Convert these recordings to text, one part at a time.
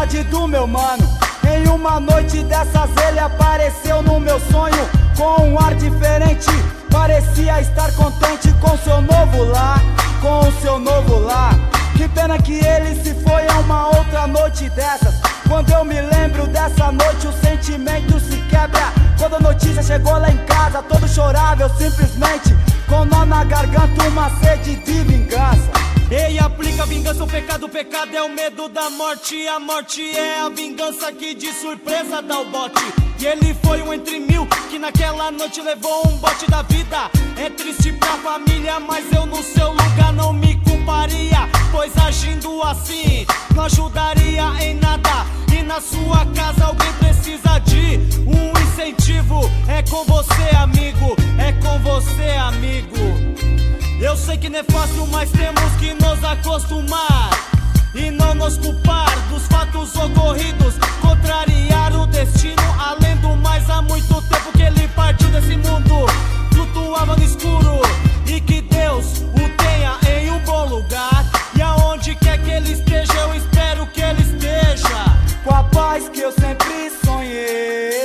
saudade do meu mano. Em uma noite dessas ele apareceu no meu sonho com um ar diferente, parecia estar contente com seu novo lar, com o seu novo lar. Que pena que ele se foi a uma outra noite dessas. Quando eu me lembro dessa noite o sentimento se quebra. Quando a notícia chegou lá em casa todo chorava, eu simplesmente com nó na garganta, uma sede de vingança. Ei, aplica a vingança, o pecado é o medo da morte. A morte é a vingança que de surpresa dá o bote. E ele foi um entre mil que naquela noite levou um bote da vida. É triste pra família, mas eu no seu lugar não me culparia, pois agindo assim não ajudaria em nada. E na sua casa alguém precisa de um incentivo. É com você, amigo, é com você, amigo. Eu sei que não é fácil, mas temos que nos acostumar e não nos culpar dos fatos ocorridos, contrariar o destino. Além do mais, há muito tempo que ele partiu desse mundo, flutuava no escuro, e que Deus o tenha em um bom lugar. E aonde quer que ele esteja, eu espero que ele esteja com a paz que eu sempre sonhei.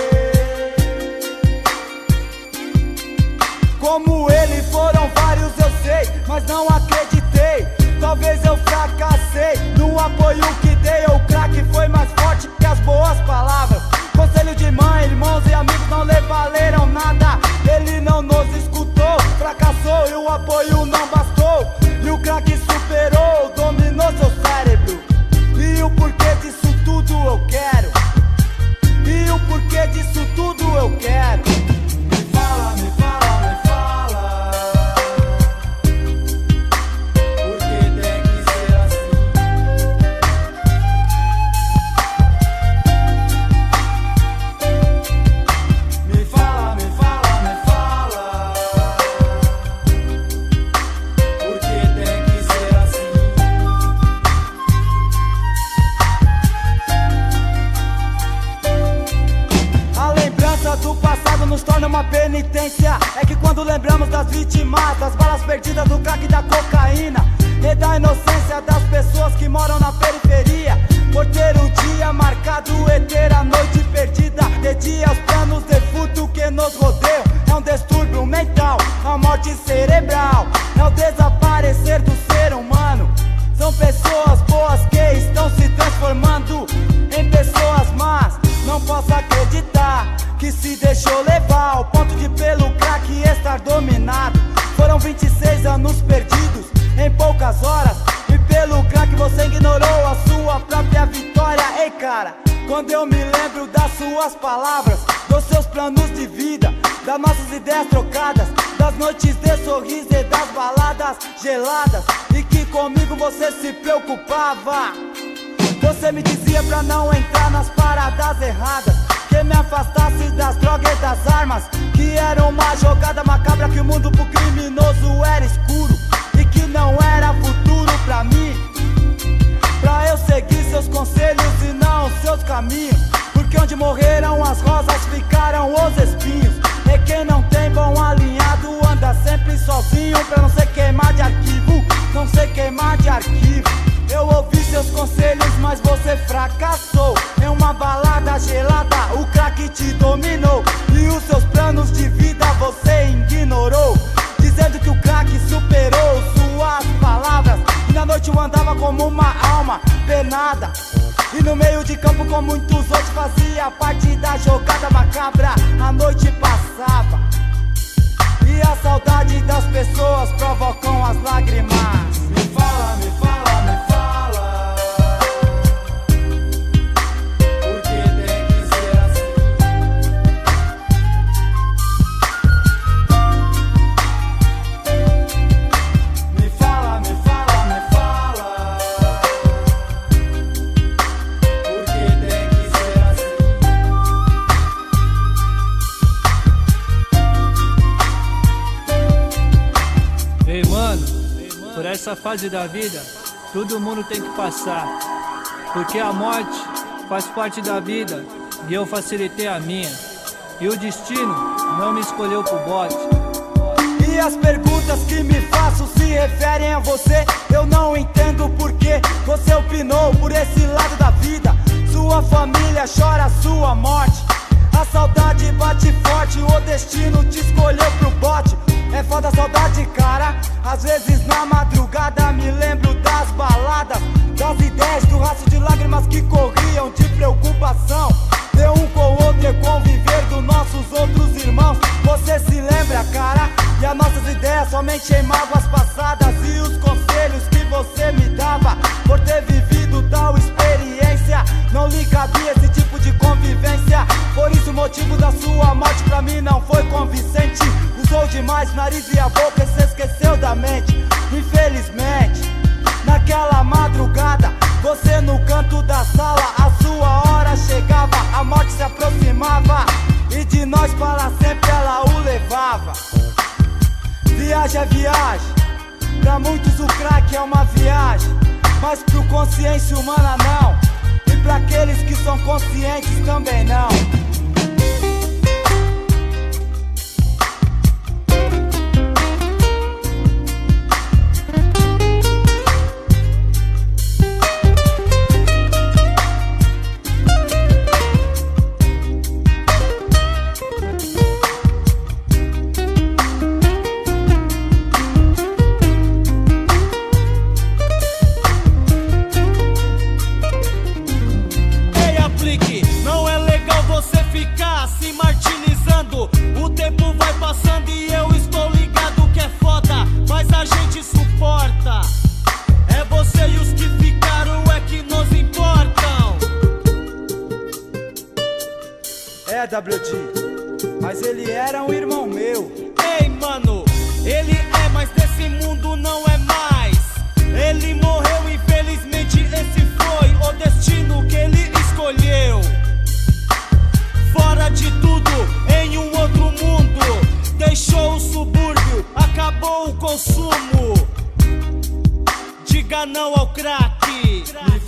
Como ele foram vários eu sei, mas não acreditei. Talvez eu fracassei no apoio que dei. O crack foi mais forte que as boas palavras. Conselho de mãe, irmãos e amigos não lhe valeram nada. Ele não nos escutou, fracassou e o apoio não bastou. E o crack superou, dominou seu cérebro. E o porquê disso tudo eu quero. E o porquê disso tudo eu quero. Me fala, me fala, me fala. Por que tem que ser assim? Me fala, me fala, me fala. Por que tem que ser assim? A lembrança do passado nos torna uma penitência. É que quando lembramos das vítimas, das balas perdidas, do crack e da cocaína, e da inocência das pessoas que moram na periferia, por ter o dia marcado e ter a noite perdida, de dia os planos de furto que nos rodeiam. É um distúrbio mental, a morte cerebral, é o desaparecer do ser humano. São pessoas boas que estão se transformando em pessoas más. Não posso acreditar que se deixou levar ao ponto de pelo crack estar dominado. Foram 26 anos perdidos em poucas horas, e pelo crack você ignorou a sua própria vitória. Ei cara, quando eu me lembro das suas palavras, dos seus planos de vida, das nossas ideias trocadas, das noites de sorriso e das baladas geladas, e que comigo você se preocupava. Você me dizia pra não entrar nas paradas erradas, que me afastasse das drogas e das armas, que era uma jogada macabra, que o mundo pro criminoso era escuro e que não era futuro pra mim. Pra eu seguir seus conselhos e não seus caminhos, porque onde morreram as rosas ficaram os espinhos. E quem não tem bom alinhado anda sempre sozinho, pra não ser queimar de arquivo, não ser queimar de arquivo. Eu ouvi seus conselhos, mas você fracassou. Em uma balada gelada, o crack te dominou, e os seus planos de vida você ignorou, dizendo que o crack superou suas palavras. E na noite eu andava como uma alma penada, e no meio de campo com muitos outros fazia parte da jogada macabra. A noite passava e a saudade das pessoas provocam as lágrimas. Me fala, me fala, me fala. Por que tem que ser assim? Me fala, me fala, me fala. Por que tem que ser assim? Ei mano, por essa fase da vida, todo mundo tem que passar, porque a morte faz parte da vida e eu facilitei a minha, e o destino não me escolheu pro bote. E as perguntas que me faço se referem a você. Eu não entendo por que você opinou por esse lado da vida. Sua família chora a sua morte. A saudade bate forte, o destino te escolheu pro bote. É foda a saudade, cara. Às vezes na madrugada me lembro das baladas, das ideias, do rastro de lágrimas que corriam de preocupação. De um com o outro e conviver dos nossos outros irmãos. Você se lembra, cara? E as nossas ideias somente em mágoas passadas. E os conselhos que você me dava por ter vivido tal experiência. Não lhe cabia esse tipo de convivência. Por isso o motivo da sua morte pra mim não foi convincente. Usou demais nariz e a boca e se esqueceu da mente. Infelizmente, naquela madrugada, você no canto da sala, a sua hora chegava, a morte se aproximava e de nós para sempre ela o levava. Viagem é viagem, pra muitos o crack é uma viagem, mas pro consciência humana não, e pra aqueles que são conscientes também não. Não é legal você ficar se martirizando. O tempo vai passando e eu estou ligado que é foda, mas a gente suporta. É você e os que ficaram é que nos importam. É, WD, mas ele era um irmão meu. Ei, mano, ele é, mas desse mundo não é mais. Ele morreu, infelizmente esse foi o destino que ele escolheu. Fora de tudo, em um outro mundo, deixou o subúrbio, acabou o consumo. Diga não ao crack.